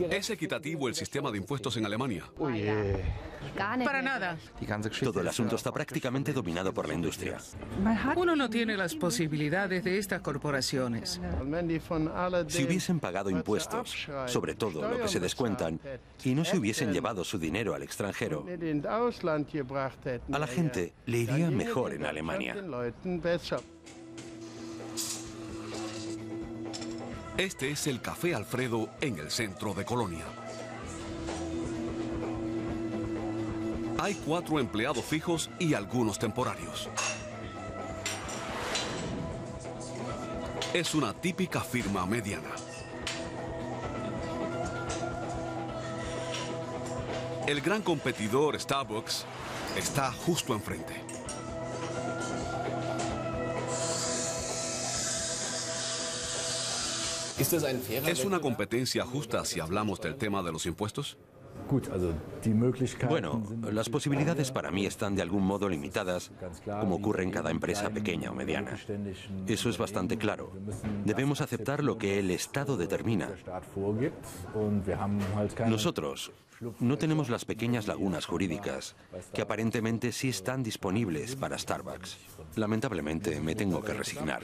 ¿Es equitativo el sistema de impuestos en Alemania? Para nada. Todo el asunto está prácticamente dominado por la industria. Uno no tiene las posibilidades de estas corporaciones. Si hubiesen pagado impuestos, sobre todo lo que se descuentan, y no se hubiesen llevado su dinero al extranjero, a la gente le iría mejor en Alemania. Este es el Café Alfredo en el centro de Colonia. Hay 4 empleados fijos y algunos temporarios. Es una típica firma mediana. El gran competidor Starbucks está justo enfrente. ¿Es una competencia justa si hablamos del tema de los impuestos? Bueno, las posibilidades para mí están de algún modo limitadas, como ocurre en cada empresa pequeña o mediana. Eso es bastante claro. Debemos aceptar lo que el Estado determina. Nosotros no tenemos las pequeñas lagunas jurídicas que aparentemente sí están disponibles para Starbucks. Lamentablemente me tengo que resignar.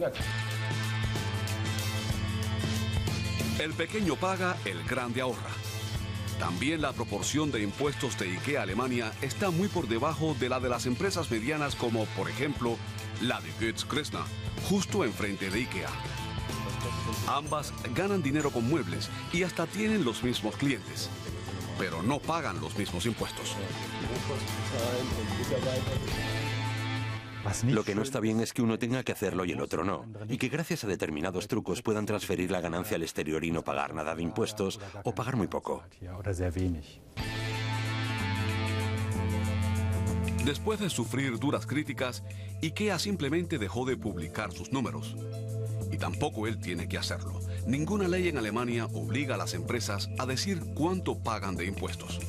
El pequeño paga, el grande ahorra. También la proporción de impuestos de IKEA Alemania está muy por debajo de la de las empresas medianas como, por ejemplo, la de Götz Kressner, justo enfrente de IKEA. Ambas ganan dinero con muebles y hasta tienen los mismos clientes, pero no pagan los mismos impuestos. Lo que no está bien es que uno tenga que hacerlo y el otro no, y que gracias a determinados trucos puedan transferir la ganancia al exterior y no pagar nada de impuestos o pagar muy poco. Después de sufrir duras críticas, IKEA simplemente dejó de publicar sus números. Y tampoco él tiene que hacerlo. Ninguna ley en Alemania obliga a las empresas a decir cuánto pagan de impuestos.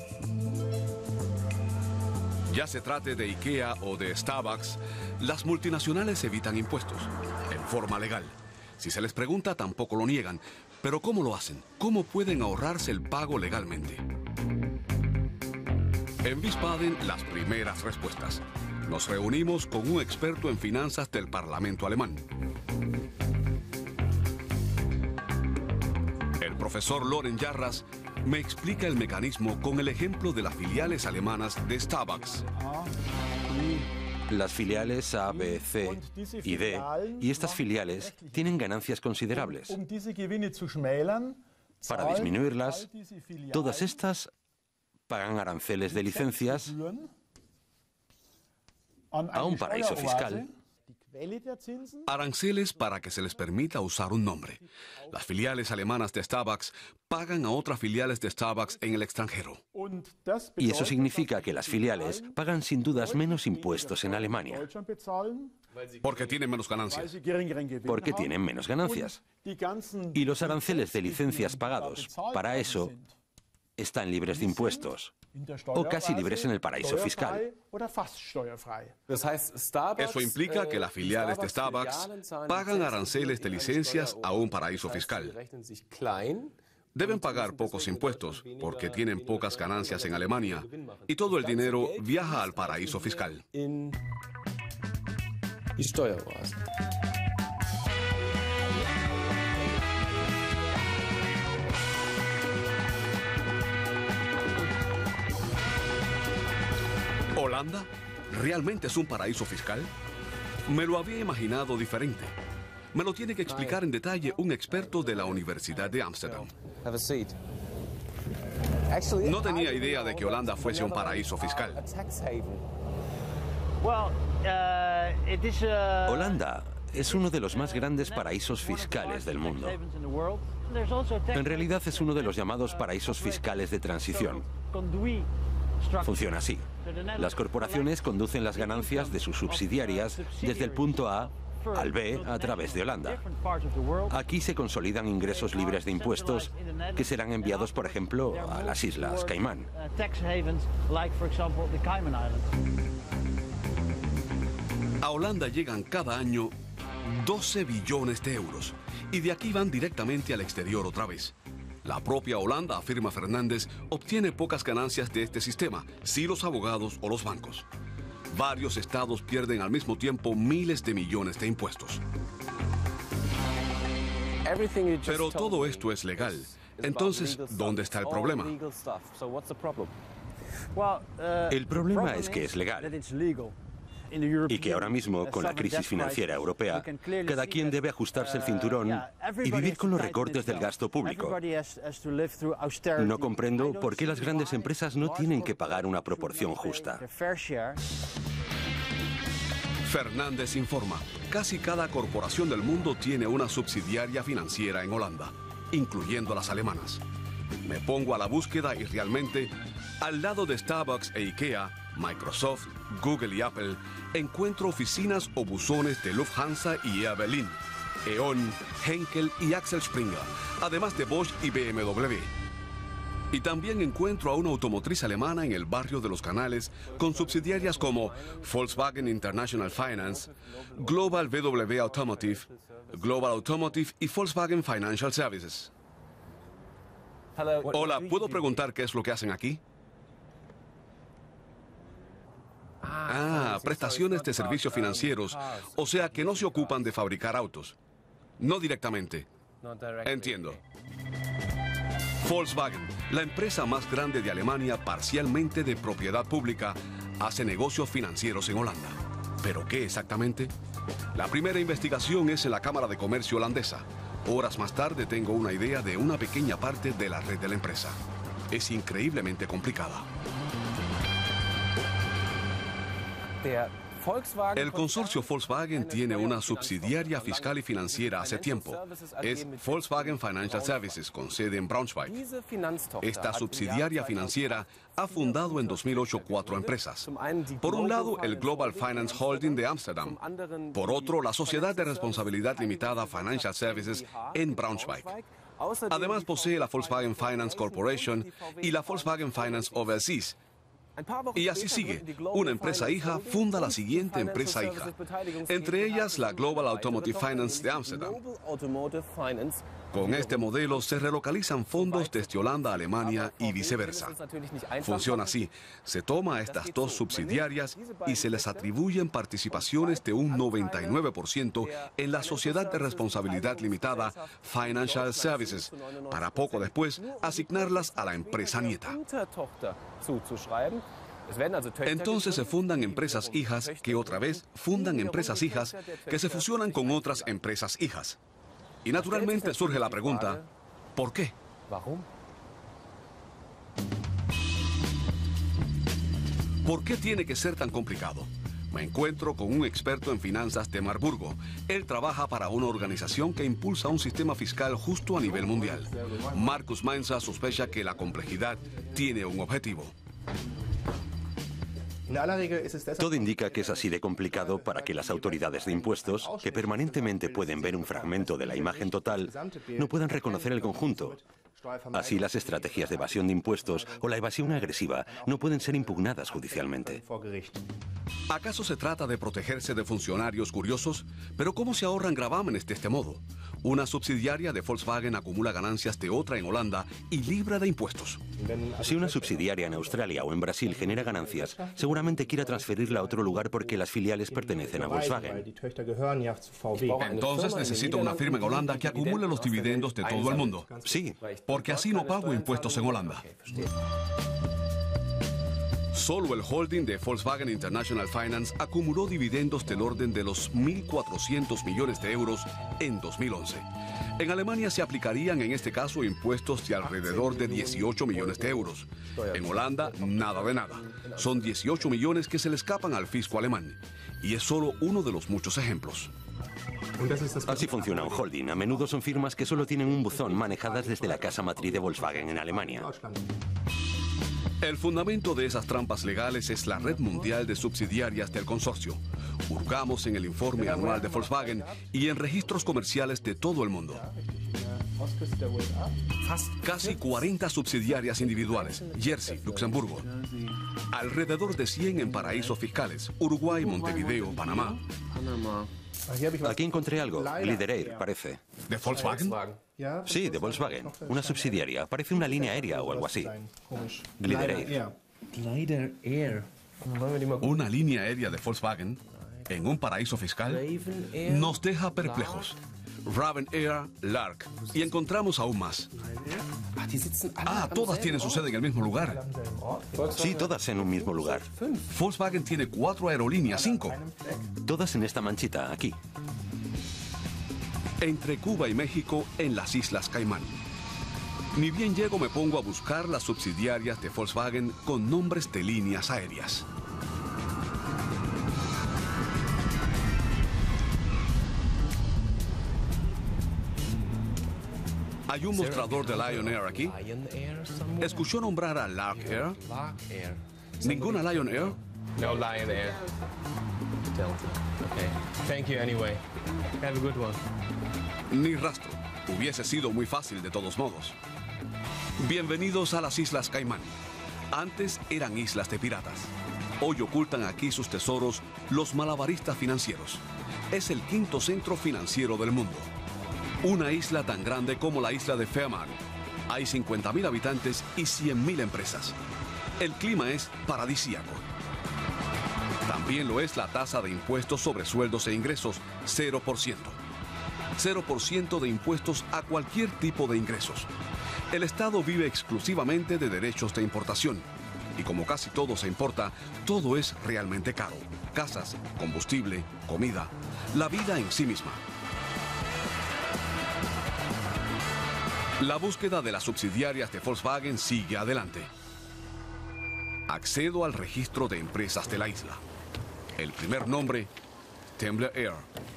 Ya se trate de IKEA o de Starbucks, las multinacionales evitan impuestos, en forma legal. Si se les pregunta, tampoco lo niegan. Pero ¿cómo lo hacen? ¿Cómo pueden ahorrarse el pago legalmente? En Wiesbaden, las primeras respuestas. Nos reunimos con un experto en finanzas del Parlamento alemán. El profesor Loren Jarras me explica el mecanismo con el ejemplo de las filiales alemanas de Starbucks. Las filiales A, B, C y D, y estas filiales tienen ganancias considerables. Para disminuirlas, todas estas pagan aranceles de licencias a un paraíso fiscal. Aranceles para que se les permita usar un nombre. Las filiales alemanas de Starbucks pagan a otras filiales de Starbucks en el extranjero. Y eso significa que las filiales pagan sin dudas menos impuestos en Alemania. Porque tienen menos ganancias. Porque tienen menos ganancias. Y los aranceles de licencias pagados para eso están libres de impuestos, o casi libres en el paraíso fiscal. Eso implica que las filiales de Starbucks pagan aranceles de licencias a un paraíso fiscal. Deben pagar pocos impuestos porque tienen pocas ganancias en Alemania y todo el dinero viaja al paraíso fiscal. ¿Holanda? ¿Realmente es un paraíso fiscal? Me lo había imaginado diferente. Me lo tiene que explicar en detalle un experto de la Universidad de Ámsterdam. No tenía idea de que Holanda fuese un paraíso fiscal. Holanda es uno de los más grandes paraísos fiscales del mundo. En realidad es uno de los llamados paraísos fiscales de transición. Funciona así. Las corporaciones conducen las ganancias de sus subsidiarias desde el punto A al B a través de Holanda. Aquí se consolidan ingresos libres de impuestos que serán enviados, por ejemplo, a las Islas Caimán. A Holanda llegan cada año 12 billones de euros y de aquí van directamente al exterior otra vez. La propia Holanda, afirma Fernández, obtiene pocas ganancias de este sistema, sí los abogados o los bancos. Varios estados pierden al mismo tiempo miles de millones de impuestos. Pero todo esto es legal. Entonces, ¿dónde está el problema? El problema es que es legal. Y que ahora mismo, con la crisis financiera europea, cada quien debe ajustarse el cinturón y vivir con los recortes del gasto público. No comprendo por qué las grandes empresas no tienen que pagar una proporción justa. Fernández informa, casi cada corporación del mundo tiene una subsidiaria financiera en Holanda, incluyendo las alemanas. Me pongo a la búsqueda y realmente, al lado de Starbucks e IKEA, Microsoft, Google y Apple, encuentro oficinas o buzones de Lufthansa y Air Berlin, E.ON, Henkel y Axel Springer, además de Bosch y BMW. Y también encuentro a una automotriz alemana en el barrio de Los Canales con subsidiarias como Volkswagen International Finance, Global WW Automotive, Global Automotive y Volkswagen Financial Services. Hola, ¿puedo preguntar qué es lo que hacen aquí? Prestaciones de servicios financieros, o sea que no se ocupan de fabricar autos. No directamente. Entiendo. Volkswagen, la empresa más grande de Alemania, parcialmente de propiedad pública, hace negocios financieros en Holanda. ¿Pero qué exactamente? La primera investigación es en la Cámara de Comercio holandesa. Horas más tarde tengo una idea de una pequeña parte de la red de la empresa. Es increíblemente complicada. El consorcio Volkswagen tiene una subsidiaria fiscal y financiera hace tiempo. Es Volkswagen Financial Services, con sede en Braunschweig. Esta subsidiaria financiera ha fundado en 2008 4 empresas. Por un lado, el Global Finance Holding de Ámsterdam. Por otro, la Sociedad de Responsabilidad Limitada Financial Services en Braunschweig. Además, posee la Volkswagen Finance Corporation y la Volkswagen Finance Overseas. Y así sigue. Una empresa hija funda la siguiente empresa hija. Entre ellas, la Global Automotive Finance de Ámsterdam. Con este modelo se relocalizan fondos desde Holanda a Alemania y viceversa. Funciona así. Se toma a estas dos subsidiarias y se les atribuyen participaciones de un 99% en la Sociedad de Responsabilidad Limitada Financial Services, para poco después asignarlas a la empresa nieta. Entonces se fundan empresas hijas que otra vez fundan empresas hijas que se fusionan con otras empresas hijas. Y naturalmente surge la pregunta, ¿por qué? ¿Por qué tiene que ser tan complicado? Me encuentro con un experto en finanzas de Marburgo. Él trabaja para una organización que impulsa un sistema fiscal justo a nivel mundial. Marcus Mainza sospecha que la complejidad tiene un objetivo. Todo indica que es así de complicado para que las autoridades de impuestos, que permanentemente pueden ver un fragmento de la imagen total, no puedan reconocer el conjunto. Así, las estrategias de evasión de impuestos o la evasión agresiva no pueden ser impugnadas judicialmente. ¿Acaso se trata de protegerse de funcionarios curiosos? ¿Pero cómo se ahorran gravámenes de este modo? Una subsidiaria de Volkswagen acumula ganancias de otra en Holanda y libra de impuestos. Si una subsidiaria en Australia o en Brasil genera ganancias, seguramente quiera transferirla a otro lugar porque las filiales pertenecen a Volkswagen. Entonces necesito una firma en Holanda que acumule los dividendos de todo el mundo. Sí. Porque así no pago impuestos en Holanda. Solo el holding de Volkswagen International Finance acumuló dividendos del orden de los 1.400 millones de euros en 2011. En Alemania se aplicarían en este caso impuestos de alrededor de 18 millones de euros. En Holanda, nada de nada. Son 18 millones que se le escapan al fisco alemán. Y es solo uno de los muchos ejemplos. Así funciona un holding. A menudo son firmas que solo tienen un buzón, manejadas desde la casa matriz de Volkswagen en Alemania. El fundamento de esas trampas legales es la red mundial de subsidiarias del consorcio. Hurgamos en el informe anual de Volkswagen y en registros comerciales de todo el mundo. Casi 40 subsidiarias individuales. Jersey, Luxemburgo. Alrededor de 100 en paraísos fiscales: Uruguay, Montevideo, Panamá. Aquí encontré algo. Glider Air, parece. ¿De Volkswagen? Sí, de Volkswagen. Una subsidiaria. Parece una línea aérea o algo así. Glider Air. Una línea aérea de Volkswagen en un paraíso fiscal nos deja perplejos. Raven Air, Lark. Y encontramos aún más. Todas tienen su sede en el mismo lugar. Sí, todas en un mismo lugar. Volkswagen tiene 4 aerolíneas, 5. Todas en esta manchita, aquí. Entre Cuba y México, en las Islas Caimán. Ni bien llego, me pongo a buscar las subsidiarias de Volkswagen con nombres de líneas aéreas. ¿Hay un mostrador de Lion Air aquí? ¿Escuchó nombrar a Lark Air? ¿Ninguna Lion Air? No Lion Air. Delta. Okay. Thank you anyway. Have a good one. Ni rastro. Hubiese sido muy fácil de todos modos. Bienvenidos a las Islas Caimán. Antes eran islas de piratas. Hoy ocultan aquí sus tesoros los malabaristas financieros. Es el 5º centro financiero del mundo. Una isla tan grande como la isla de Fehmarn. Hay 50.000 habitantes y 100.000 empresas. El clima es paradisíaco. También lo es la tasa de impuestos sobre sueldos e ingresos, 0%. 0% de impuestos a cualquier tipo de ingresos. El Estado vive exclusivamente de derechos de importación. Y como casi todo se importa, todo es realmente caro. Casas, combustible, comida, la vida en sí misma. La búsqueda de las subsidiarias de Volkswagen sigue adelante. Accedo al registro de empresas de la isla. El primer nombre, Temblor Air.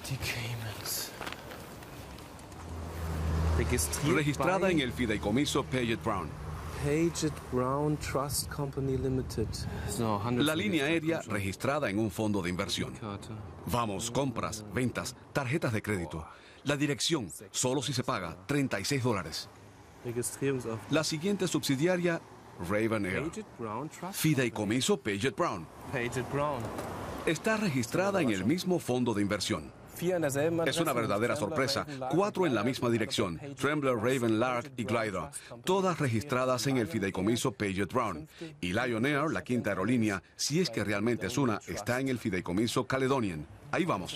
Registrada en el fideicomiso Paget Brown. Paget Brown Trust Company Limited. La línea aérea registrada en un fondo de inversión. Vamos, compras, ventas, tarjetas de crédito. La dirección, solo si se paga, $36. La siguiente subsidiaria, Raven Air. Fideicomiso Paget Brown. Está registrada en el mismo fondo de inversión. Es una verdadera sorpresa. 4 en la misma dirección: Trembler, Raven, Lark y Glider. Todas registradas en el fideicomiso Paget Brown. Y Lion Air, la 5ª aerolínea, si es que realmente es una, está en el fideicomiso Caledonian. Ahí vamos.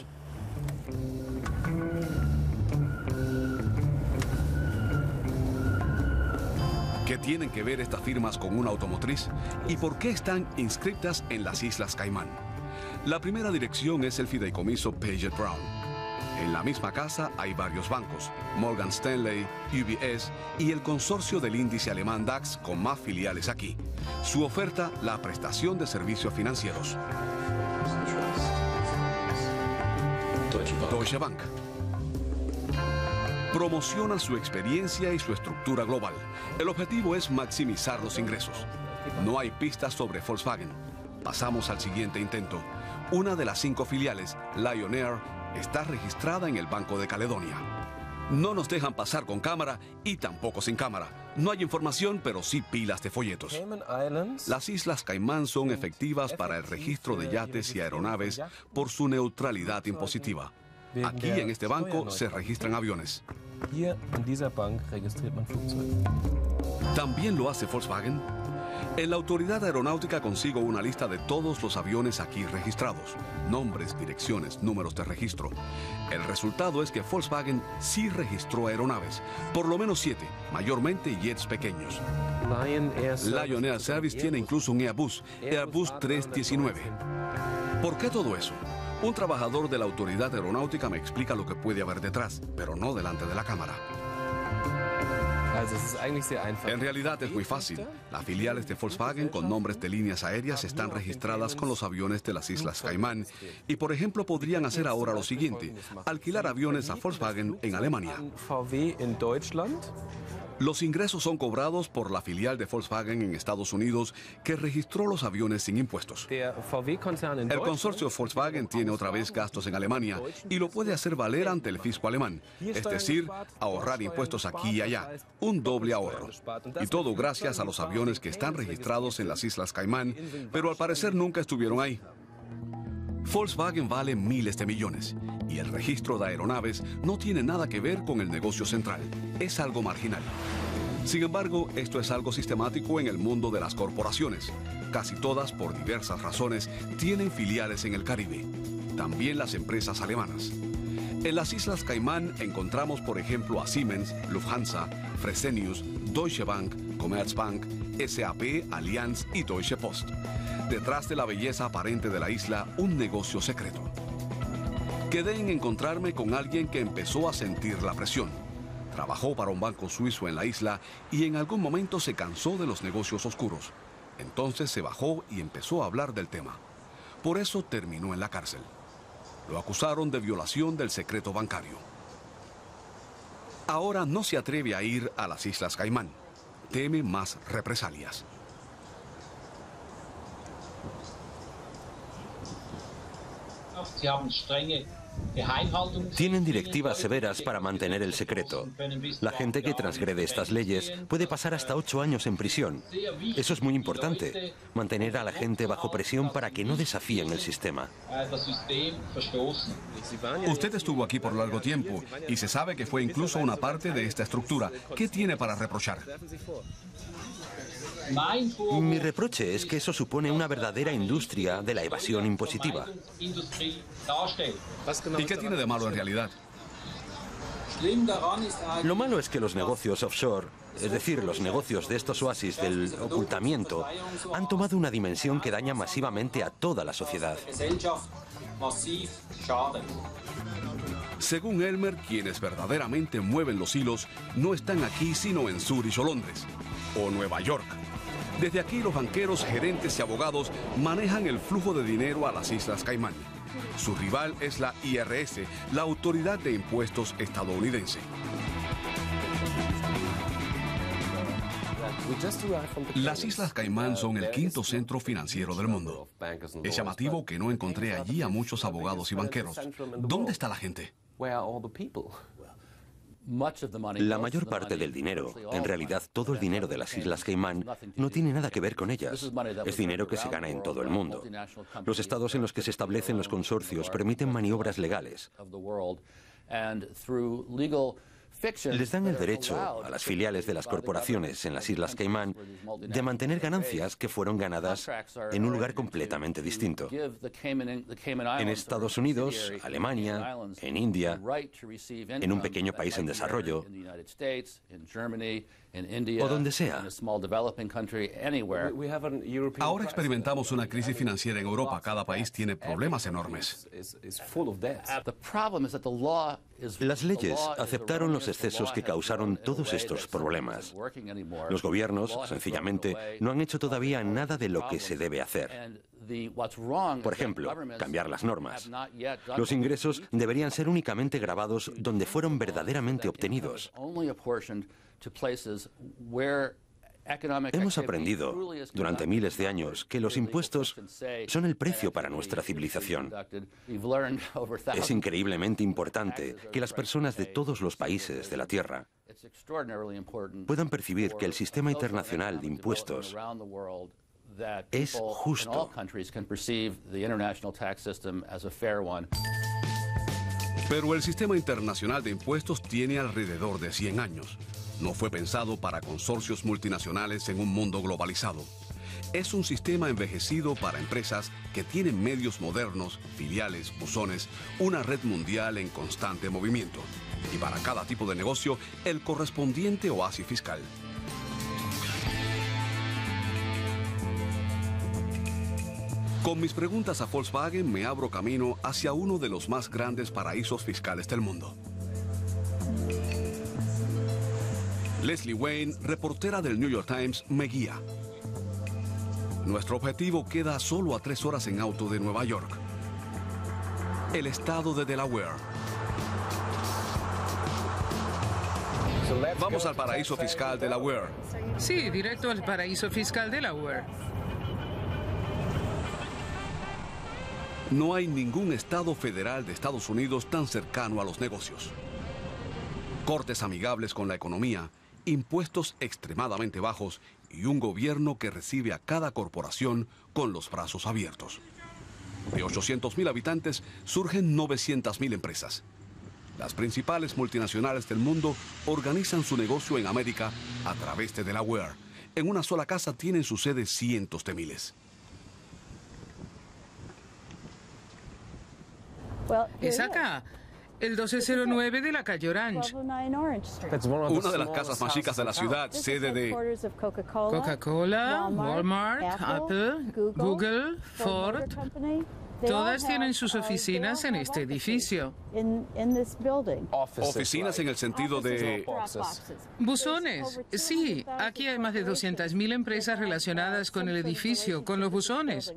¿Qué tienen que ver estas firmas con una automotriz? ¿Y por qué están inscritas en las Islas Caimán? La primera dirección es el fideicomiso Paget Brown. En la misma casa hay varios bancos: Morgan Stanley, UBS y el consorcio del índice alemán DAX, con más filiales aquí. Su oferta, la prestación de servicios financieros. Deutsche Bank. Promociona su experiencia y su estructura global. El objetivo es maximizar los ingresos. No hay pistas sobre Volkswagen. Pasamos al siguiente intento. Una de las 5 filiales, Lion Air, está registrada en el Banco de Caledonia. No nos dejan pasar con cámara y tampoco sin cámara. No hay información, pero sí pilas de folletos. Las Islas Caimán son efectivas para el registro de yates y aeronaves por su neutralidad impositiva. Aquí en este banco se registran aviones. ¿También lo hace Volkswagen? En la autoridad aeronáutica consigo una lista de todos los aviones aquí registrados. Nombres, direcciones, números de registro. El resultado es que Volkswagen sí registró aeronaves. Por lo menos 7, mayormente jets pequeños. Lion Air Service tiene incluso un Airbus 319. ¿Por qué todo eso? Un trabajador de la autoridad aeronáutica me explica lo que puede haber detrás, pero no delante de la cámara. En realidad es muy fácil. Las filiales de Volkswagen con nombres de líneas aéreas están registradas con los aviones de las Islas Caimán y, por ejemplo, podrían hacer ahora lo siguiente: alquilar aviones a Volkswagen en Alemania. Los ingresos son cobrados por la filial de Volkswagen en Estados Unidos, que registró los aviones sin impuestos. El consorcio Volkswagen tiene otra vez gastos en Alemania y lo puede hacer valer ante el fisco alemán, es decir, ahorrar impuestos aquí y allá. un doble ahorro. Y todo gracias a los aviones que están registrados en las Islas Caimán, pero al parecer nunca estuvieron ahí. Volkswagen vale miles de millones y el registro de aeronaves no tiene nada que ver con el negocio central. Es algo marginal. Sin embargo, esto es algo sistemático en el mundo de las corporaciones. Casi todas, por diversas razones, tienen filiales en el Caribe. También las empresas alemanas. En las Islas Caimán encontramos, por ejemplo, a Siemens, Lufthansa, Fresenius, Deutsche Bank, Commerzbank, SAP, Allianz y Deutsche Post. Detrás de la belleza aparente de la isla, un negocio secreto. Quedé en encontrarme con alguien que empezó a sentir la presión. Trabajó para un banco suizo en la isla y en algún momento se cansó de los negocios oscuros. Entonces se bajó y empezó a hablar del tema. Por eso terminó en la cárcel. Lo acusaron de violación del secreto bancario. Ahora no se atreve a ir a las Islas Caimán. Teme más represalias. Tienen directivas severas para mantener el secreto. La gente que transgrede estas leyes puede pasar hasta 8 años en prisión. Eso es muy importante, mantener a la gente bajo presión para que no desafíen el sistema. Usted estuvo aquí por largo tiempo y se sabe que fue incluso una parte de esta estructura. ¿Qué tiene para reprochar? Mi reproche es que eso supone una verdadera industria de la evasión impositiva. ¿Y qué tiene de malo en realidad? Lo malo es que los negocios offshore, es decir, los negocios de estos oasis del ocultamiento, han tomado una dimensión que daña masivamente a toda la sociedad. Según Elmer, quienes verdaderamente mueven los hilos no están aquí sino en Zúrich o Londres, o Nueva York. Desde aquí los banqueros, gerentes y abogados manejan el flujo de dinero a las Islas Caimán. Su rival es la IRS, la Autoridad de Impuestos estadounidense. Las Islas Caimán son el quinto centro financiero del mundo. Es llamativo que no encontré allí a muchos abogados y banqueros. ¿Dónde está la gente? La mayor parte del dinero, en realidad todo el dinero de las Islas Caimán, no tiene nada que ver con ellas. Es dinero que se gana en todo el mundo. Los estados en los que se establecen los consorcios permiten maniobras legales. Les dan el derecho a las filiales de las corporaciones en las Islas Caimán de mantener ganancias que fueron ganadas en un lugar completamente distinto. En Estados Unidos, Alemania, en India, en un pequeño país en desarrollo, o donde sea. Ahora experimentamos una crisis financiera en Europa. Cada país tiene problemas enormes. Las leyes aceptaron los excesos que causaron todos estos problemas. Los gobiernos, sencillamente, no han hecho todavía nada de lo que se debe hacer. Por ejemplo, cambiar las normas. Los ingresos deberían ser únicamente grabados donde fueron verdaderamente obtenidos. Hemos aprendido durante miles de años que los impuestos son el precio para nuestra civilización. Es increíblemente importante que las personas de todos los países de la Tierra puedan percibir que el sistema internacional de impuestos es justo. Pero el sistema internacional de impuestos tiene alrededor de 100 años. No fue pensado para consorcios multinacionales en un mundo globalizado. Es un sistema envejecido para empresas que tienen medios modernos, filiales, buzones, una red mundial en constante movimiento. Y para cada tipo de negocio, el correspondiente oasis fiscal. Con mis preguntas a Volkswagen me abro camino hacia uno de los más grandes paraísos fiscales del mundo. Leslie Wayne, reportera del New York Times, me guía. Nuestro objetivo queda solo a 3 horas en auto de Nueva York. El estado de Delaware. Vamos al paraíso fiscal de Delaware. Sí, directo al paraíso fiscal de Delaware. No hay ningún estado federal de Estados Unidos tan cercano a los negocios. Cortes amigables con la economía impuestos extremadamente bajos y un gobierno que recibe a cada corporación con los brazos abiertos. De 800.000 habitantes surgen 900.000 empresas. Las principales multinacionales del mundo organizan su negocio en América a través de Delaware. En una sola casa tienen su sede cientos de miles. Es acá, el 1209 de la calle Orange. Una de las casas más chicas de la ciudad, sede de Coca-Cola, Walmart, Apple, Google, Ford. Todas tienen sus oficinas en este edificio. oficinas en el sentido de... Buzones. Sí, aquí hay más de 200.000 empresas relacionadas con el edificio, con los buzones.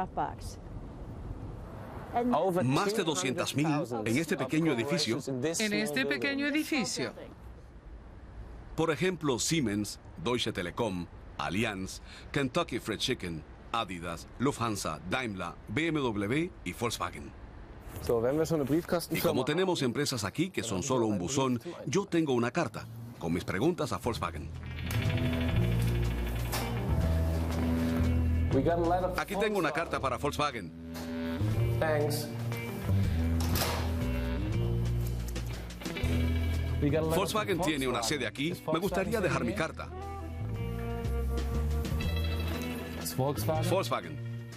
Más de 200.000 en este pequeño edificio. En este pequeño edificio. Por ejemplo, Siemens, Deutsche Telekom, Allianz, Kentucky Fried Chicken, Adidas, Lufthansa, Daimler, BMW y Volkswagen. Y como tenemos empresas aquí que son solo un buzón, yo tengo una carta con mis preguntas a Volkswagen. Aquí tengo una carta para Volkswagen. Volkswagen tiene una sede aquí. Me gustaría dejar mi carta. Volkswagen.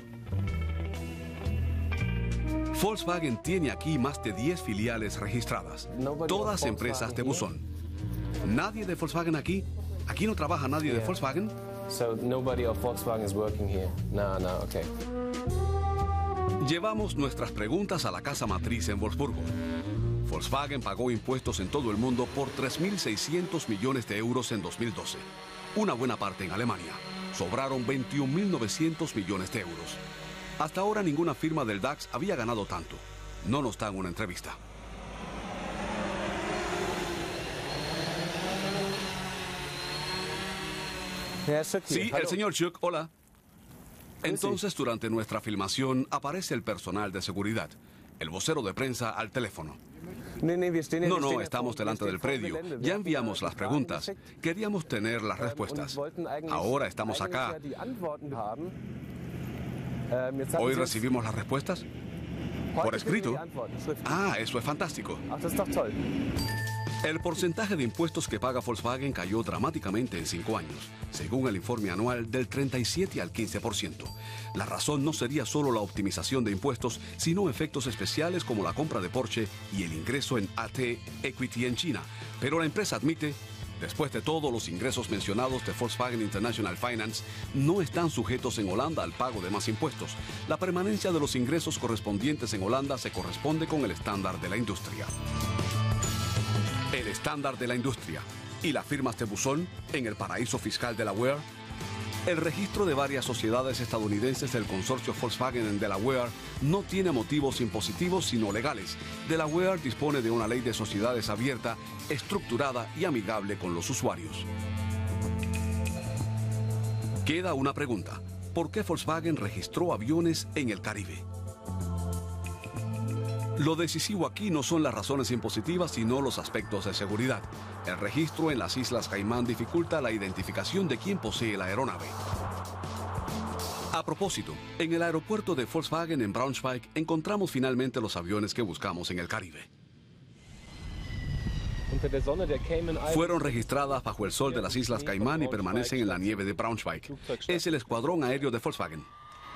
Volkswagen tiene aquí más de 10 filiales registradas, todas empresas de buzón. ¿Nadie de Volkswagen aquí? ¿Aquí no trabaja nadie de Volkswagen? Llevamos nuestras preguntas a la casa matriz en Wolfsburgo. Volkswagen pagó impuestos en todo el mundo por 3.600 millones de euros en 2012. Una buena parte en Alemania. Sobraron 21.900 millones de euros. Hasta ahora ninguna firma del DAX había ganado tanto. No nos dan una entrevista. Sí, el señor Schuck, hola. Entonces, durante nuestra filmación, aparece el personal de seguridad, el vocero de prensa al teléfono. No, estamos delante del predio. Ya enviamos las preguntas. Queríamos tener las respuestas. Ahora estamos acá. ¿Hoy recibimos las respuestas? ¿Por escrito? Ah, eso es fantástico. El porcentaje de impuestos que paga Volkswagen cayó dramáticamente en 5 años, según el informe anual del 37 al 15%. La razón no sería solo la optimización de impuestos, sino efectos especiales como la compra de Porsche y el ingreso en AT Equity en China. Pero la empresa admite, después de todo, los ingresos mencionados de Volkswagen International Finance no están sujetos en Holanda al pago de más impuestos. La permanencia de los ingresos correspondientes en Holanda se corresponde con el estándar de la industria. El estándar de la industria y las firmas de buzón en el paraíso fiscal Delaware. El registro de varias sociedades estadounidenses del consorcio Volkswagen en Delaware no tiene motivos impositivos sino legales. Delaware dispone de una ley de sociedades abierta, estructurada y amigable con los usuarios. Queda una pregunta. ¿Por qué Volkswagen registró aviones en el Caribe? Lo decisivo aquí no son las razones impositivas, sino los aspectos de seguridad. El registro en las Islas Caimán dificulta la identificación de quién posee la aeronave. A propósito, en el aeropuerto de Volkswagen en Braunschweig encontramos finalmente los aviones que buscamos en el Caribe. Fueron registradas bajo el sol de las Islas Caimán y permanecen en la nieve de Braunschweig. Es el escuadrón aéreo de Volkswagen.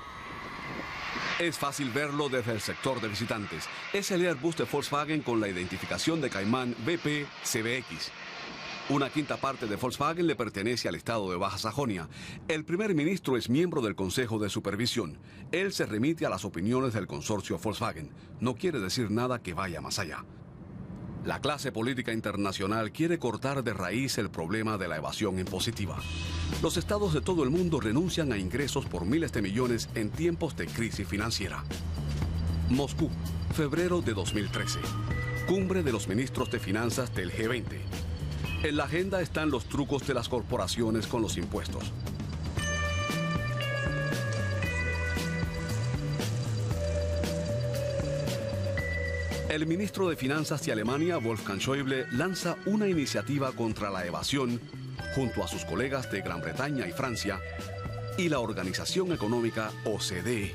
Es fácil verlo desde el sector de visitantes. Es el Airbus de Volkswagen con la identificación de Caimán BP-CBX. Una quinta parte de Volkswagen le pertenece al estado de Baja Sajonia. El primer ministro es miembro del Consejo de Supervisión. Él se remite a las opiniones del consorcio Volkswagen. No quiere decir nada que vaya más allá. La clase política internacional quiere cortar de raíz el problema de la evasión impositiva. Los estados de todo el mundo renuncian a ingresos por miles de millones en tiempos de crisis financiera. Moscú, febrero de 2013. Cumbre de los ministros de finanzas del G20. En la agenda están los trucos de las corporaciones con los impuestos. El ministro de Finanzas de Alemania, Wolfgang Schäuble, lanza una iniciativa contra la evasión junto a sus colegas de Gran Bretaña y Francia, y la Organización Económica OCDE.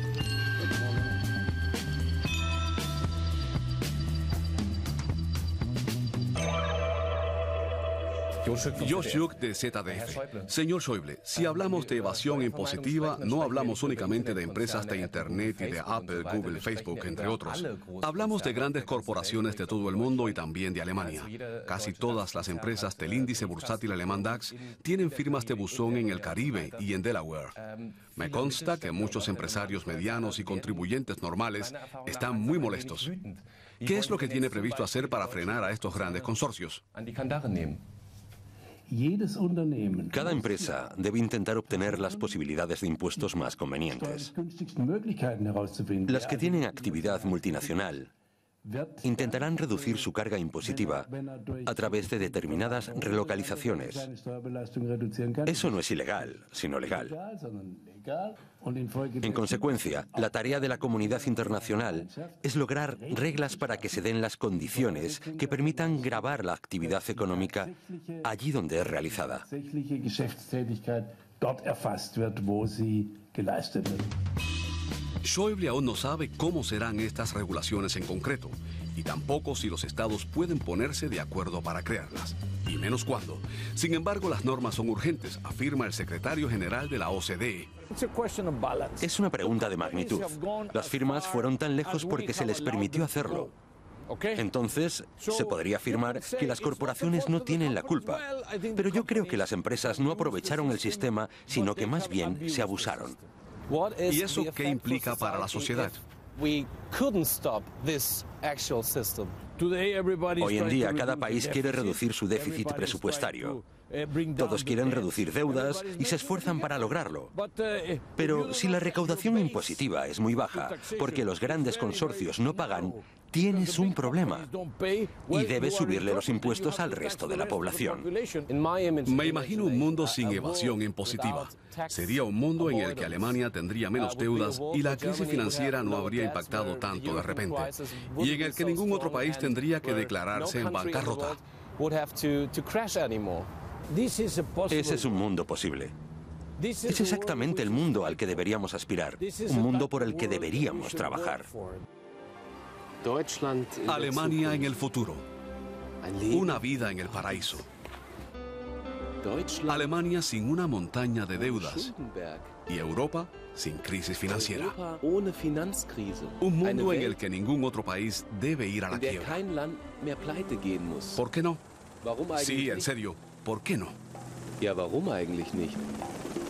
Joshuk de ZDF. Señor Schäuble, si hablamos de evasión impositiva, no hablamos únicamente de empresas de Internet y de Apple, Google, Facebook, entre otros. Hablamos de grandes corporaciones de todo el mundo y también de Alemania. Casi todas las empresas del índice bursátil alemán DAX tienen firmas de buzón en el Caribe y en Delaware. Me consta que muchos empresarios medianos y contribuyentes normales están muy molestos. ¿Qué es lo que tiene previsto hacer para frenar a estos grandes consorcios? Cada empresa debe intentar obtener las posibilidades de impuestos más convenientes. Las que tienen actividad multinacional intentarán reducir su carga impositiva a través de determinadas relocalizaciones. Eso no es ilegal, sino legal. En consecuencia, la tarea de la comunidad internacional es lograr reglas para que se den las condiciones que permitan gravar la actividad económica allí donde es realizada. Schäuble aún no sabe cómo serán estas regulaciones en concreto, y tampoco si los estados pueden ponerse de acuerdo para crearlas, y menos cuándo. Sin embargo, las normas son urgentes, afirma el secretario general de la OCDE. Es una pregunta de magnitud. Las firmas fueron tan lejos porque se les permitió hacerlo. Entonces, se podría afirmar que las corporaciones no tienen la culpa, pero yo creo que las empresas no aprovecharon el sistema, sino que más bien se abusaron. ¿Y eso qué implica para la sociedad? Hoy en día cada país quiere reducir su déficit presupuestario. Todos quieren reducir deudas y se esfuerzan para lograrlo. Pero si la recaudación impositiva es muy baja, porque los grandes consorcios no pagan, tienes un problema. Y debes subirle los impuestos al resto de la población. Me imagino un mundo sin evasión impositiva. Sería un mundo en el que Alemania tendría menos deudas y la crisis financiera no habría impactado tanto de repente. Y en el que ningún otro país tendría que declararse en bancarrota. Ese es un mundo posible. Es exactamente el mundo al que deberíamos aspirar, un mundo por el que deberíamos trabajar. Alemania en el futuro. Una vida en el paraíso. Alemania sin una montaña de deudas. Y Europa sin crisis financiera. Un mundo en el que ningún otro país debe ir a la quiebra. ¿Por qué no? Sí, en serio, ¿por qué no? Ja, warum eigentlich nicht?